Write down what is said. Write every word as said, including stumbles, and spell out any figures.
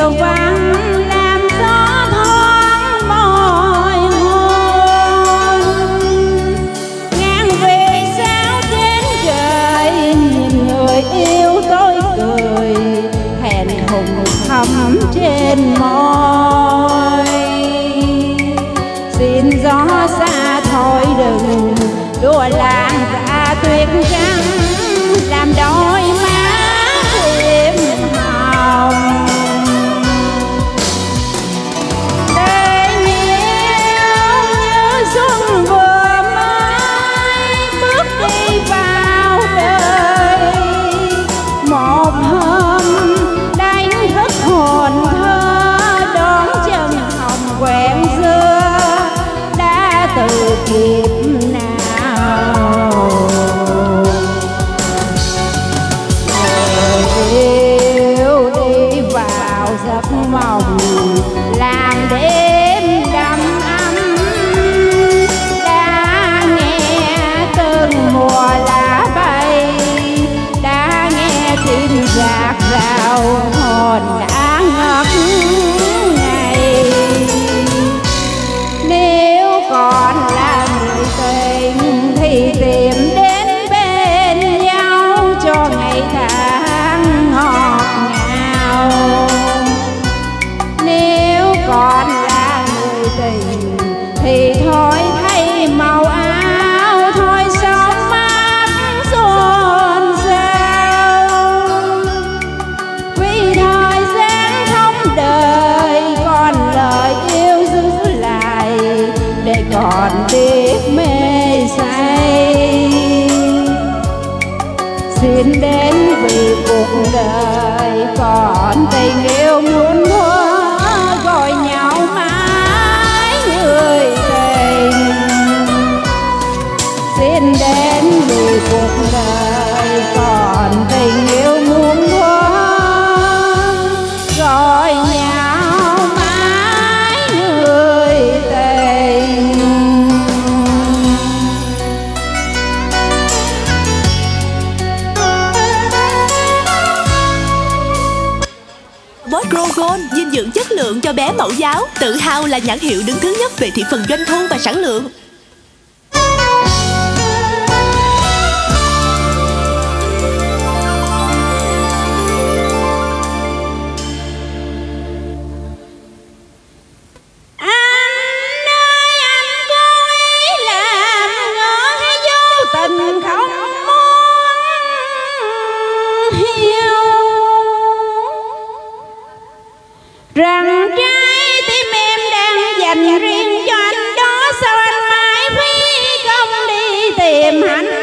chiều vắng làm gió thoáng mỏi hôn. Ngang về sao trên trời nhìn người yêu tôi cười, hẹn hùng thắm trên môi. Xin gió xa thôi đừng đùa làng ra tuyết trắng, làm đôi má thêm hồng. Để yêu như xuân vừa mới bước đi vào đời, một hôm đánh thức hồn thơ đón chân hồng quen xưa đã từ kịp mộng làm đêm đầm ấm. Đã nghe từng mùa lá bay, đã nghe tim rạc rào hồn đã ngất ngây. Nếu còn là người tình thì tìm đến bên nhau cho ngày tháng ngọt ngào. Còn là người tình thì thôi thay màu áo, thôi sống mát xôn xao. Vì thời gian không đời, còn lời yêu giữ lại để còn biết mê say. Xin đến vì cuộc đời còn tình yêu muốn thôi, gọi nhau mãi người tình. Xin đến vì cuộc đời còn tình yêu muốn thôi, gọi nhau mãi người tình. Bosco Gold dinh dưỡng chất lượng cho bé mẫu giáo, tự hào là nhãn hiệu đứng thứ nhất về thị phần doanh thu và sản lượng. Rằng trái tim em đang dành riêng cho anh đó, sao anh mãi phí công đi tìm hạnh